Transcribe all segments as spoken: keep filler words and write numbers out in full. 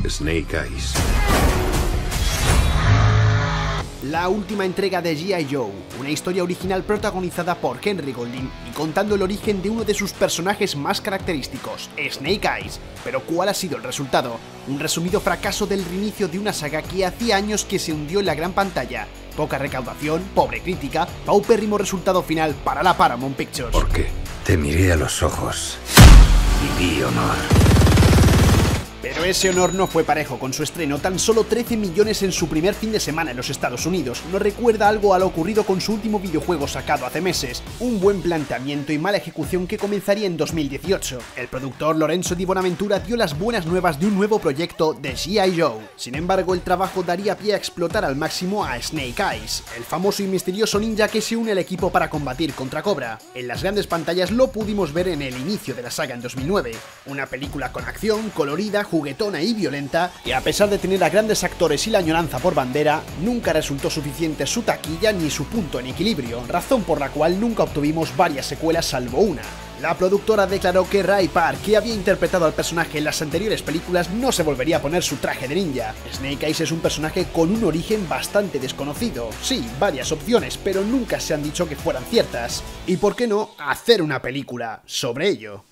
Snake Eyes. La última entrega de G I Joe, una historia original protagonizada por Henry Golding y contando el origen de uno de sus personajes más característicos, Snake Eyes. Pero ¿cuál ha sido el resultado? Un resumido fracaso del reinicio de una saga que hacía años que se hundió en la gran pantalla. Poca recaudación, pobre crítica, paupérrimo resultado final para la Paramount Pictures. ¿Por qué? Te miré a los ojos y vi honor. Pero ese honor no fue parejo con su estreno, tan solo trece millones en su primer fin de semana en los Estados Unidos. Nos recuerda algo a lo ocurrido con su último videojuego sacado hace meses. Un buen planteamiento y mala ejecución que comenzaría en dos mil dieciocho. El productor Lorenzo Di Bonaventura dio las buenas nuevas de un nuevo proyecto de G I Joe. Sin embargo, el trabajo daría pie a explotar al máximo a Snake Eyes, el famoso y misterioso ninja que se une al equipo para combatir contra Cobra. En las grandes pantallas lo pudimos ver en el inicio de la saga en dos mil nueve. Una película con acción, colorida, juguetona y violenta, y a pesar de tener a grandes actores y la añoranza por bandera, nunca resultó suficiente su taquilla ni su punto en equilibrio, razón por la cual nunca obtuvimos varias secuelas salvo una. La productora declaró que Ray Park, que había interpretado al personaje en las anteriores películas, no se volvería a poner su traje de ninja. Snake Eyes es un personaje con un origen bastante desconocido. Sí, varias opciones, pero nunca se han dicho que fueran ciertas. ¿Y por qué no hacer una película sobre ello?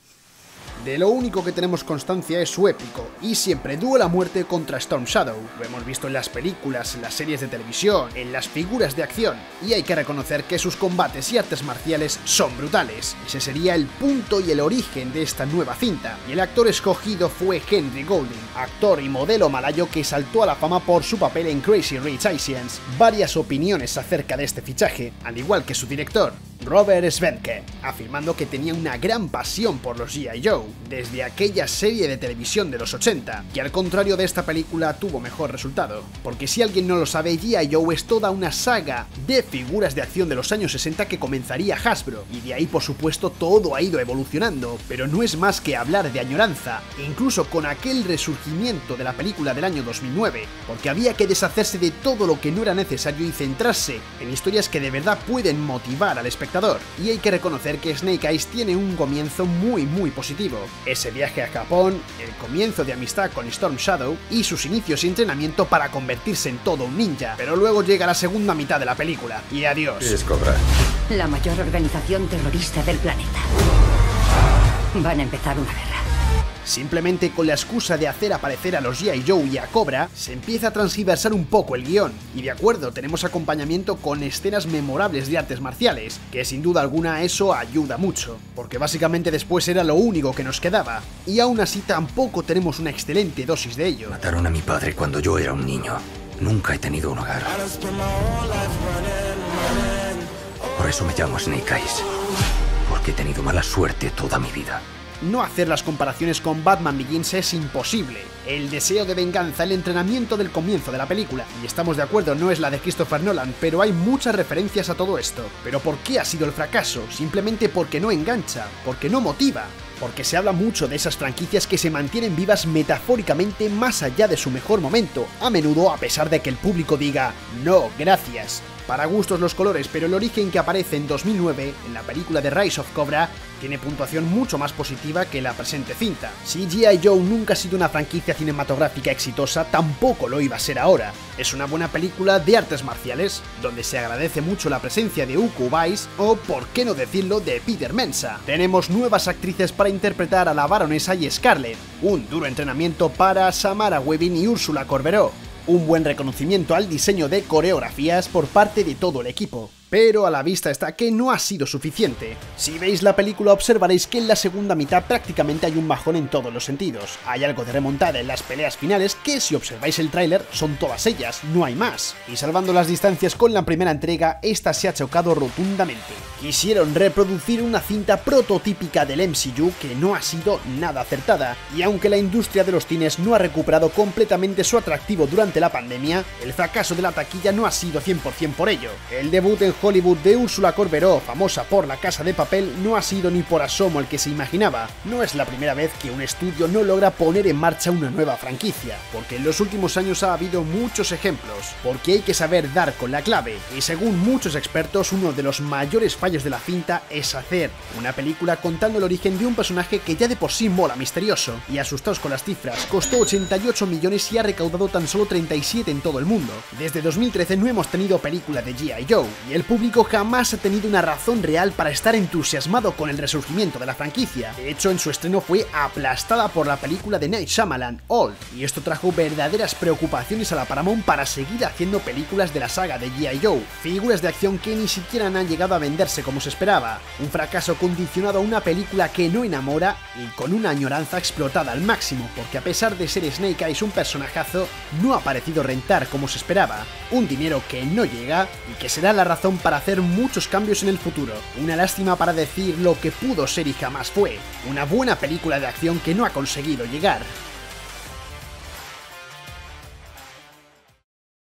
De lo único que tenemos constancia es su épico, y siempre duelo a muerte contra Storm Shadow. Lo hemos visto en las películas, en las series de televisión, en las figuras de acción, y hay que reconocer que sus combates y artes marciales son brutales. Ese sería el punto y el origen de esta nueva cinta, y el actor escogido fue Henry Golding, actor y modelo malayo que saltó a la fama por su papel en Crazy Rich Asians. Varias opiniones acerca de este fichaje, al igual que su director, Robert Svendke, afirmando que tenía una gran pasión por los G I Joe, desde aquella serie de televisión de los ochenta, que al contrario de esta película tuvo mejor resultado. Porque si alguien no lo sabe, G I Joe es toda una saga de figuras de acción de los años sesenta que comenzaría Hasbro, y de ahí por supuesto todo ha ido evolucionando, pero no es más que hablar de añoranza, incluso con aquel resurgimiento de la película del año dos mil nueve, porque había que deshacerse de todo lo que no era necesario y centrarse en historias que de verdad pueden motivar al espectador. Y hay que reconocer que Snake Eyes tiene un comienzo muy muy positivo. Ese viaje a Japón, el comienzo de amistad con Storm Shadow y sus inicios y entrenamiento para convertirse en todo un ninja. Pero luego llega la segunda mitad de la película y adiós. Es Cobra. La mayor organización terrorista del planeta. Van a empezar una guerra. Simplemente con la excusa de hacer aparecer a los G I Joe y a Cobra, se empieza a transgiversar un poco el guión, y de acuerdo, tenemos acompañamiento con escenas memorables de artes marciales, que sin duda alguna eso ayuda mucho, porque básicamente después era lo único que nos quedaba, y aún así tampoco tenemos una excelente dosis de ello. Mataron a mi padre cuando yo era un niño. Nunca he tenido un hogar. Por eso me llamo Snake Eyes, porque he tenido mala suerte toda mi vida. No hacer las comparaciones con Batman Begins es imposible. El deseo de venganza, el entrenamiento del comienzo de la película, y estamos de acuerdo, no es la de Christopher Nolan, pero hay muchas referencias a todo esto. ¿Pero por qué ha sido el fracaso? Simplemente porque no engancha, porque no motiva, porque se habla mucho de esas franquicias que se mantienen vivas metafóricamente más allá de su mejor momento, a menudo a pesar de que el público diga «no, gracias». Para gustos los colores, pero el origen que aparece en dos mil nueve, en la película de Rise of Cobra, tiene puntuación mucho más positiva que la presente cinta. Si G I Joe nunca ha sido una franquicia cinematográfica exitosa, tampoco lo iba a ser ahora. Es una buena película de artes marciales, donde se agradece mucho la presencia de Iko Uwais, o por qué no decirlo, de Peter Mensah. Tenemos nuevas actrices para interpretar a la baronesa y Scarlett, un duro entrenamiento para Samara Weaving y Úrsula Corberó, un buen reconocimiento al diseño de coreografías por parte de todo el equipo. Pero a la vista está que no ha sido suficiente. Si veis la película observaréis que en la segunda mitad prácticamente hay un bajón en todos los sentidos. Hay algo de remontada en las peleas finales que, si observáis el tráiler, son todas ellas, no hay más. Y salvando las distancias con la primera entrega, esta se ha chocado rotundamente. Quisieron reproducir una cinta prototípica del M C U que no ha sido nada acertada, y aunque la industria de los cines no ha recuperado completamente su atractivo durante la pandemia, el fracaso de la taquilla no ha sido cien por cien por ello. El debut en Hollywood de Ursula Corberó, famosa por La Casa de Papel, no ha sido ni por asomo el que se imaginaba. No es la primera vez que un estudio no logra poner en marcha una nueva franquicia, porque en los últimos años ha habido muchos ejemplos, porque hay que saber dar con la clave, y según muchos expertos, uno de los mayores fallos de la cinta es hacer una película contando el origen de un personaje que ya de por sí mola misterioso, y asustados con las cifras, costó ochenta y ocho millones y ha recaudado tan solo treinta y siete en todo el mundo. Desde dos mil trece no hemos tenido película de G I Joe, y el público jamás ha tenido una razón real para estar entusiasmado con el resurgimiento de la franquicia. De hecho, en su estreno fue aplastada por la película de Night Shyamalan, Old, y esto trajo verdaderas preocupaciones a la Paramount para seguir haciendo películas de la saga de G I Joe, figuras de acción que ni siquiera han llegado a venderse como se esperaba, un fracaso condicionado a una película que no enamora y con una añoranza explotada al máximo, porque a pesar de ser Snake Eyes un personajazo, no ha parecido rentar como se esperaba, un dinero que no llega y que será la razón para hacer muchos cambios en el futuro. Una lástima para decir lo que pudo ser y jamás fue, una buena película de acción que no ha conseguido llegar.